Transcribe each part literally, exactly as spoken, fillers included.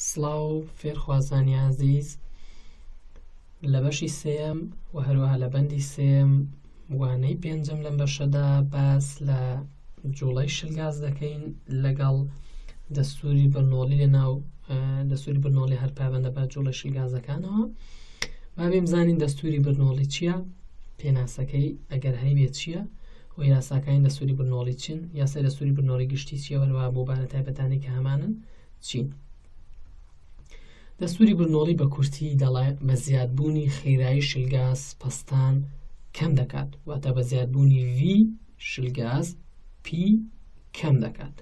سڵاو فێرخوازانی عەزیز، لە بەشی سێیەم و هەروەها لە بەندی سێیەم وانەی پێنجەم لەم بەشەدا باس لە جوڵەی شلگاز دەکەین لەگەڵ دەستوری بەرنۆڵی لەناو دەستوری بەرنۆڵی هەر پابەندە بە جوڵەی شلگازەکانەوە. با بێم زانین دەستوری بەرنۆڵی چییە، پێناسەکەی ئەگەر هەیبێت چییە و یاساکانی دەستوری بەرنۆڵی چین، یاسای دەستوری بەرنۆڵی گشتی چییە، وەروەها بۆبارە تایبەتانی کە هەمانن چین. دەستوری بەرنۆڵی بە کورتی دەڵێت بە زیادبوونی خێرایی شلگاز پەستان کەم دەکات، واتە بە زیادبوونی V شلگاز P کەم دەکات.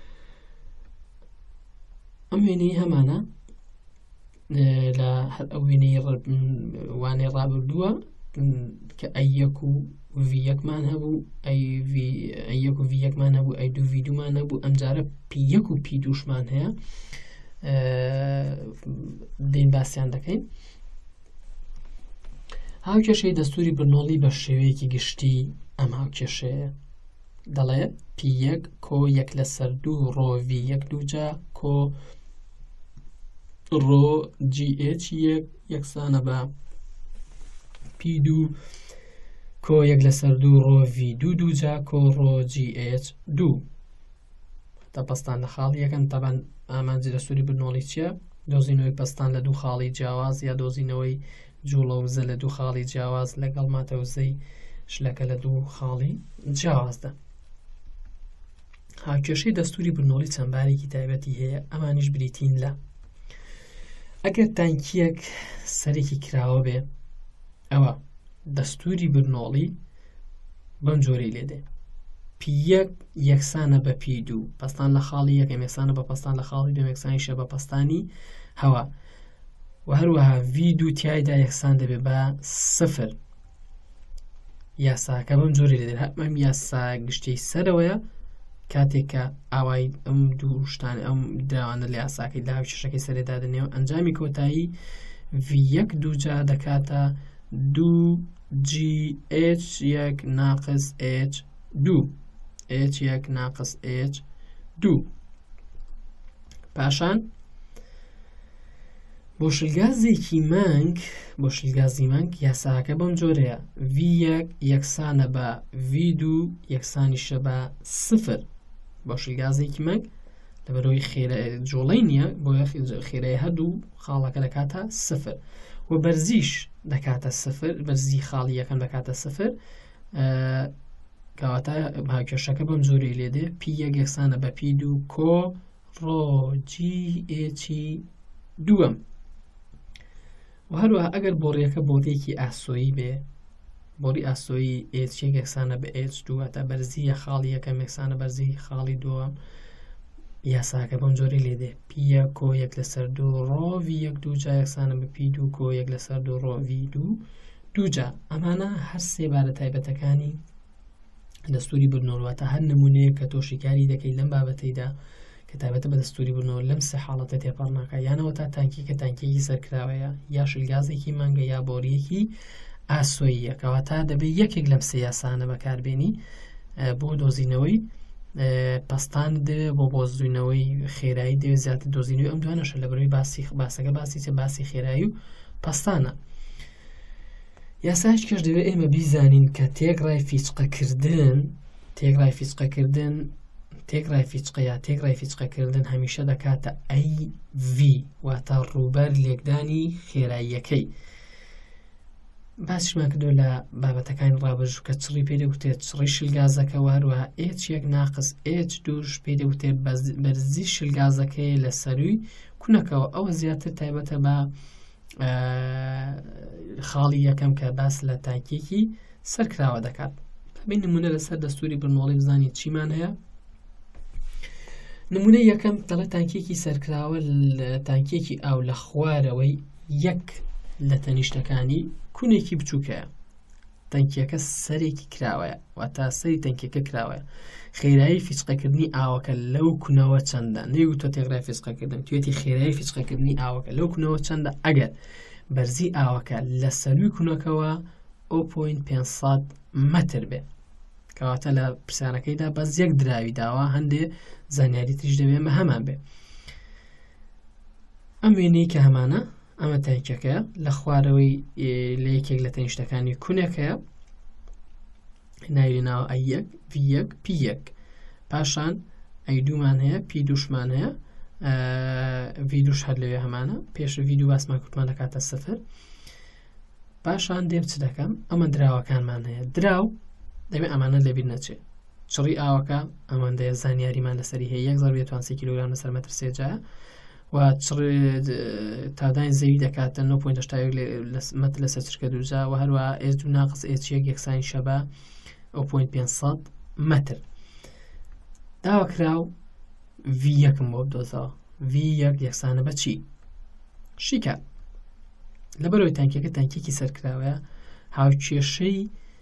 ئەم وێنەی هەمانە لە ئەو وێنەی وانەی ڕابردووە کە ئەی یەک و V یەکمان هەبوو، ئەی یەک و V یەکمان هەبوو، ئەی دوو V دوومان هەبوو، ئەمجارە P یەک و P دووشمان هەیە، دێن باسییان دەکەین. هاوکێشەی دەستوری بەرنۆڵی بە شێوەیەکی گشتی ئەم هاوکێشەیە، دەڵێ P یەک کۆ یەک لەسەر دوو ڕۆ V یەک دووجا کۆ ڕۆ G H یەک یەکسانە بە P دوو کۆ یەک لەسەر دوو ڕۆ V دوو دووجا کۆ ڕۆ G H دوو. تا پەستان لە خاڵی یەکەم. تەبەن ئامانجی دەستوری بەرنۆڵی چییە؟ دۆزینەوەی پەستان لە دوو خاڵی جیاواز یا دۆزینەوەی جوڵە وزە لە دوو خاڵی جیاواز لەگەڵ ماتەوزەی شلەکە لە دوو خاڵی جیاوازدا. هاوکێشەی دەستوری بەرنۆڵی چەند بارێکی تایبەتی هەیە، ئەمانیش بریتین لە ئەگەر تانکیەک سەرێکی کراوە بێ، ئەوە دەستوری بەرنۆڵی بەم جۆرەی لێدێ. P یەک یەکسانە بە P دوو، پەستان لە خاڵی یەکەم یەکسانە بە پەستان لە خاڵی دووەم یەکسانیشە بە پەستانی هەوا، و هەروەها V دوو تیایدا یەکسان دەبێت بە سفر. یاساکە بەم جۆرەی لێدێت. ئەم یاسا گشتەی سەرەوەیە کاتێک کە ئاوای ئەم دوو شتان ئەم دراوانە لە یاساکەی لە هاوکێشەکەی سەرێدا دەنێەوە. ئەنجامی کۆتایی V یەک دووجا دەکاتە دوو G H یەک ناقص H دوو H یەک ناقص H دوو. پاشان بۆ شلگازێکی مانگ بۆ شلگازی مانگ یاساکە بەم جۆرەیە. V یەک یەکسانە بە V دوو یەکسانیشە بە سفر بۆ شلگازێکی مانگ، لەبەرەوەی جوڵەی نییە، بۆ خێرای هەردوو خاڵەکە دەکاتە سفر و بەرزیش دەکاتە سفر، بەرزی خاڵی یەکەم دەکاتە سفر. کەواتە هاوکێشەکە بەم جۆرەی لێدێ. P یەک یەکسانە بە P دوو کۆ ڕۆ G H دووەم. و هەروەها ئەگەر بۆڕیەکە بۆڕیەکی ئاسۆیی بێ، بۆڕی ئاسۆیی H یەک یەکسانە بە H دوو، واتە بەرزیە خاڵی یەکەم یەکسانە بەرزی خاڵی دووەم، یاساکە بەم جۆرەی لێدێ. P یەک کۆ یەک لەسەر دوو ڕۆ V یەک دووجا یەکسانە بە P دوو کۆ یەک لەسەر دوو ڕۆ V دوو دووجا. ئەمانە هەر سێ بارە تایبەتەکانی دەستوری بەرنۆڵ، هەر نمونەیە کە تۆ شیکاری دەکەی لەم بابەتەیدا کە تایبەتە بە دەستوری بەرنۆڵ لەم سێ حاڵەتە تێپەڕ ناکات، یانەوە تا تانکی کە تانکیەکی سەرکراوەیە، یا شلگازێکی مانگە، یا بۆریەکی ئاسۆییە. کەواتە دەبێت یەکێک لەم سێ یاسانە بەکاربێنی بۆ دۆزینەوەی پەستان دەوێت، بۆ بۆزوینەوەی خێرایی دەوێت زیاتر دۆزینەوەی ئەم دوانەشە، لەبەرەوەی باسی باسەکە باسی چە باسی خێرایی و پەستانە. یاسایش کەش دەوێت ئێمە بیزانین کە تێگڕای فیچقەکردن تێگڕای فیچقەکردن تێگڕای فیچقە یا تێگڕای فیچقەکردن هەمیشە دەکاتە ئەی ڤی، واتە ڕووبەر لێکدانی خێراییەکەی. باسیشمان کردو لە بابەتەکانی ڕابردوو کە چڕی پێدەوتێت چڕی شلگازەکە، وهروەها H یەک ناقص H دووش پێدەوتێت بەرزی شلگازەکەی لە سەرووی کوونەکەەوە. ئەوە زیاتر تایبەتە بە خاڵی یەکەم کە باس لە تانکیەکی سەرکراوە دەکات. بین نمونە لەسەر دەستوری بەرنۆڵی بزانیت چیمان هەیە. نمونە یەکەم دەڵێت تانکیەکی سەرکراوە تانکیەکی ئاو لە خوارەوەی یەک لە تەنیشتەکانی کوونێکی بچووکەیە. تانکیەکە سەرێکی کراوەیە، واتە سەری تانکیەکە کراوەیە. خێرایی فیچقەکردنی ئاوەکە لەو کوونەوە چەندە؟ نەیگوتۆ تێگڕای فیچقەکردن، توێتی خێرایی فیچقەکردنی ئاوەکە لەو کوونەوە چەندە؟ ئەگەر بەرزی ئاوەکە لە سەرووی کوونەکەەوە ئەو پۆینت پێنجسەد مەتر بێ، کەواتە لە پرسیارەکەیدا بەس یەک دراوی داوە، هەندێ زانیاری تریش دەبێ مە هەمان بێ. ئەم وێنەی کە هەمانە ئەمە تانکەکە لە خوارەوەی لە یەکێک لە تەنیشتەکانی کونەکەیە ناوی ناوە ئەی یەک ڤی یەک پی یەک پاشان ئەی دوومان هەیە پی دووشمان هەیە ڤی دووش هەر لەوێ هەمانە پێش ڤی دوو باسمان کوتمان دەکاتە سەفر پاشان دێم چ دەکەم ئەمە دراوەکانمان هەیە دراو دەبێت ئەمانە لەبیر نەچێت چڕی ئاوەکە ئەمەندەیە زانیاریمان لەسەری هەیە یەک زەر توان سێ کیلۆگرام لەسەر مەتر سێجایە و تاداین زەوی دەکاتە نۆ پۆینت هەشتا یەک مەتر لەسەر چرکە دووجا و هەروە ئێس دوو ناقص ئێچ یەک یەکسانی شەبە ئەو پۆینت پێنجسەد مەتر داواکراو ڤی یەکم بۆ بدۆزەوە ڤی یەک یەکسانە بە چی شیکە لەبەرەوەی تانکیەکە تانکیەکی سەرکراوەیە هاوکێشەی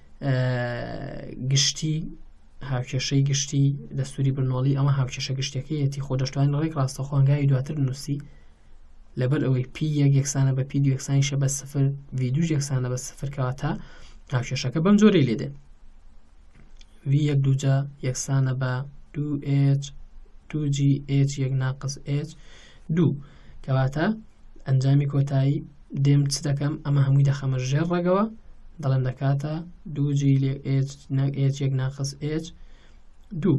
گشتی هاوکێشەی گشتی دەستوری برنۆڵی ئەمە هاوکێشە گشتەکەیەتی خۆ دەشتوانین ڕێک ڕاستەخۆنگای دواتر نووسی لەبەر ئەوەی پی یەک یەکسانە بە پی دو یەکسانی شە بە سفر ڤی دوو یەکسانە بە سفر کەواتە هاوکێشەکە بەم جۆرەی لێدێن ڤی یەک دووجا یەکسانە بە دوو ئێچ دوو جی ئێچ یەک ناقص ئێچ دوو کەواتە ئەنجامی کۆتایی دێم چ دەکەم ئەمە هەمووی دەخەمە ژێر ڕێگەوە دەڵێم دەکاتە دوو جی ئێچ یەک ناقص ئێچ دوو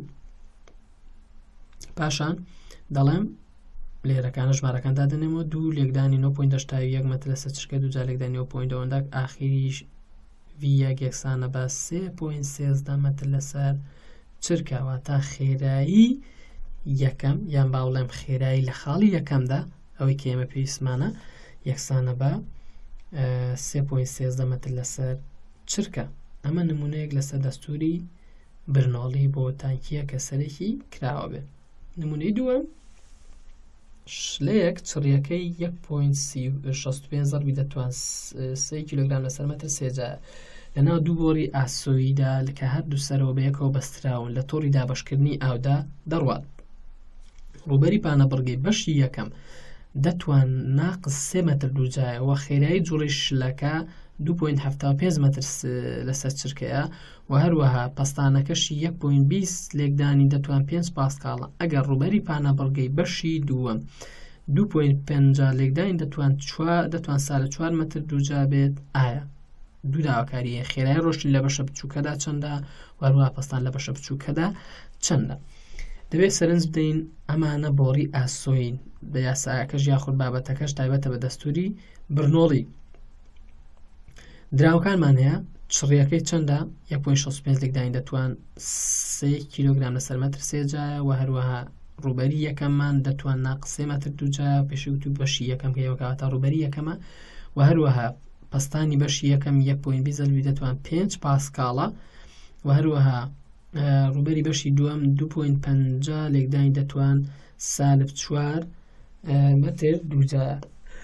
پاشان دەڵێم لێرەکانە ژمارەکان دادنێمەوە دوو لێکدانی نۆ پۆینت هەشتا یەک مەتر لەسەر چرکە دووجا لێکدانی نۆ پۆینت ئەوەندە ئاخریش ڤی یەک یەکسانە بە سێ پۆینت سێزدە مەتر لەسەر چرکەوە تا خێرایی یەکەم یان باوڵێم خێرایی لە خاڵی یەکەمدا ئەوەی کە ئێمە پێویستمانە یەکسانە بە سێ پۆینت سێزدە مەتر لەسەر چرکە ئەمە نمونەیەک لەسەر دەستوری برنۆڵی بۆ تانکیە کە سەرێکی کراوە بێت نمونەی دووەم شلەیەک چڕیەکەی یەک پۆینت شەست و پێنج زەربی دەتوان سێ کیلۆگرام لەسەر مەتر سێجایە لەناو دوو بۆری ئاسۆییدا کە هەردوو سەرەوە بە یەکەوە بەستراون لە تۆڕی دابەشکردنی ئاودا دەڕوات ڕووبەری پانەبڕگەی بەشی یەکەم دەتوان ناقص سێ مەتر دووجایەوە خێرایی جوڵی شلەکە دوو پۆینت هەفتا و پێنج مەتر لەسەر چرکەیە و هەروەها پەستانەکەشی یەک پۆینت بیست لێکدانی دەتوان پێنج پاسکاڵە ئەگەر ڕووبەری پانەبڕگەی بەشی دووەم دوو پۆینت پەنجا لێکدانی دەتوان دەتوان سالە چوار مەتر دووجا بێت ئایا دوو داواکاریە خێرایی ڕۆشتی لە بەشە بچووکەدا چەندە و هەروەها پەستان لە بەشە بچووکەدا چەندە دەبێت سەرنج بدەین ئەمانە بۆڕی ئاسۆین بە یاساکەش یاخود بابەتەکەش تایبەتە بە دەستوری برنۆڵی دراوەکانمان هەیە چڕیەکەی چەندە یەک پۆینت شەست و پێنج لێکدانی دەتوان سێ کیلۆگرام لەسەر مەتر سێجایە و هەروەها ڕووبەری یەکەممان دەتوان ناقص سێ مەتر دووجایە پێشی وتو بەشی یەکەم کە ئێوەکەواتە ڕووبەری یەکەمە و هەروەها پەستانی بەشی یەکەم یەک پۆینت بیست زەربی دەتوان پێنج پاسکاڵە و هەروەها ڕووبەری بەشی دووەم دوو پۆینت پەنجا لێکدانی دەتوان سالب چوار مەتر دووجایە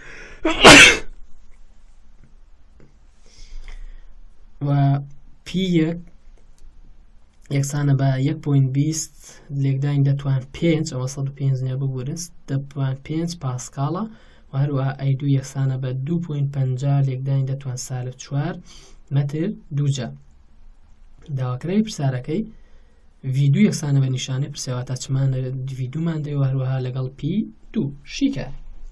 و پی یەک یەکسانە بە یەک پۆینت بیست لێکدانی دەتوان پێنج ئەوە سەد و پێنج نیە ببورست دەتوان پێنج پاسکاڵە و هەروەها ئەی دوو یەکسانە بە دوو پۆینت پەنجا لێکدانی دەتوان سالب چوار مەتر دووجا داواکرای پرسیارەکەی ڤی دوو یەکسانە بە نیشانەی پرسیاواتە چمانە ڤی دوومان دەوە هەروەها لەگەڵ پی دوو شیکە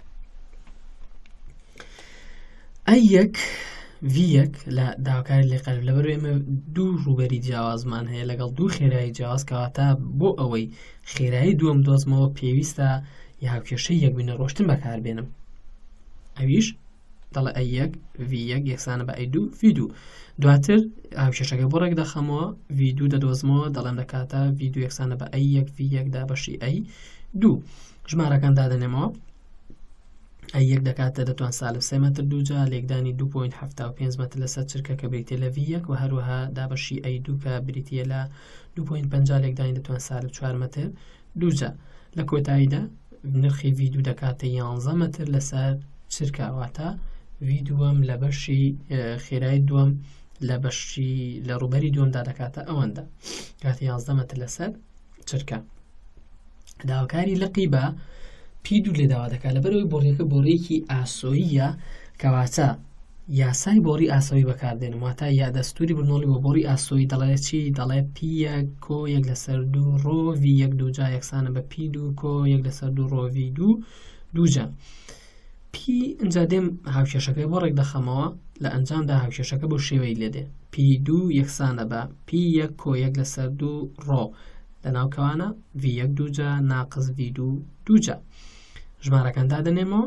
ئەی یەک ڤی یەک لە داواکاری لێ قەرب لەبەر ئێمە دوو ڕووبەری جیاوازمان هەیە لەگەڵ دوو خێرایی جیاواز کەواتە بۆ ئەوەی خێرایی دووەم دۆزمەوە پێویستە یا هاوکێشەی یەکبوونە ڕۆشتن بەکاربێنم ئەویش دەڵێ ئەی یەک ڤی یەک یەکسانە بە ئەی دوو ڤی دوو دواتر هاوکێشەکە بۆ ڕێک دەخەمەوە ڤی دوو دەدۆزمەوە دەڵێم دەکاتە ڤی دوو یەکسانە بە ئەی یەک ڤی یەکدا بەشی ئەی دوو ژمارەکان دادەنێمەوە ئەی یەک دەکاتە دەتوان سالب سێ مەتر دووجا لێکدانی دوو پۆینت هەفتا و پێنج مەتر لەسەر چرکە کە بریتێ لە ڤی یەک و هەروەها دابەشی ئەی دوو کە بریتە لە دوو پۆینت پەنجا لێکدانی دەتوان سالب چوار مەتر دووجا لە کۆتاییدا نرخی ڤی دوو دەکاتە یانزە مەتر لەسەر چرکەواتە ڤی دووەم لە بەشی خێرایی دووەم لە بەشی لە ڕووبەری دووەمدا دەکاتە ئەوەندە کاتی یانزە مەتر لەسەر چرکە داواکاری لەقی بە پی دوو لێ داوا دەکات لەبەرەوەی بۆڕیەکە بۆڕێکی ئاسۆییە کەواتە یاسای بۆڕی ئاسۆیی بەکاردێنم واتە یا دەستوری برنۆڵی بۆ بۆڕی ئاسۆیی دەڵێ چی دەڵێ پی یەک کۆ یەک لەسەر دوو ڕۆ ڤی یەک دووجا یەکسانە بە پی دوو کۆ یەک لەسەر دوو ڕۆ ڤی دوو دووجا پی ئەجا دێم هاوکێشەکەی بۆ ڕێک دەخەمەوە لە ئەنجامدا هاوکێشەکە بۆ شێوەی لێدێ پی دوو یەکسانە بە پی یەک کۆ یەک لەسەر دوو ڕۆ لە ناوکەوانە ڤی یەک دووجا ناقز ڤی دوو دووجا ژمارەکان دادەنێمەوە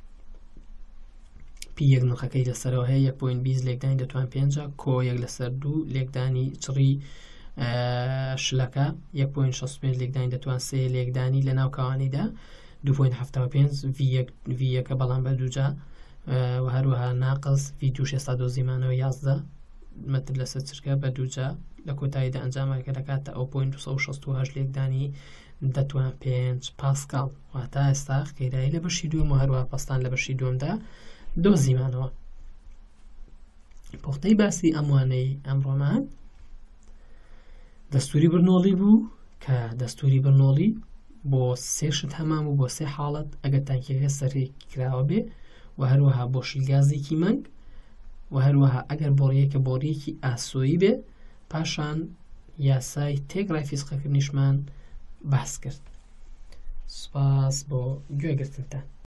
پی یەک نرخەکەی لەسەرەوە هەیە یەک پۆینت بیست لێکدانی دەتوان پێنجە کۆ یەک لەسەر دوو لێکدانی چڕی شلەکە یەک پۆینت شەست و پێنج لێکدانی دەتوان سێ لێکدانی لە ناوکەوانیدا دوو پۆینت هەفتە و پێنج ڤی یەکە بەڵام بە دووجا و هەروەها ناقص ڤی دوو شێستا دۆزیمانەوە یازدە مەتر لەسەر چرکە بە دووجا لە کۆتاییدا ئەنجامەکە دەکاتە ئەو پۆینت دووسەد و شەست و هەشت لێکدانی دەتوان پێنج پاسکال واتە ئێستا خێرایی لە بەشی دووەم و هەروەها پەستان لە بەشی دووەمدا دۆزیمانەوە. پۆختەی باسی ئەموانەی ئەمڕۆمان دەستوری برنۆڵی بوو کە دەستوری برنۆڵی بۆ سێشت هەمان و بۆ سێ حاڵەت ئەگەر تانکیەکە سەرێک کراوە بێ و هەروەها بۆ شیلگازێکی مەنگ و هەروەها ئەگەر بۆڕیەکە بۆڕیەکی ئاسۆیی بێ پاشان یاسای تێگڕای فیسقەکردنیشمان باس کرد. سوپاس بۆ گوێگرتنتان.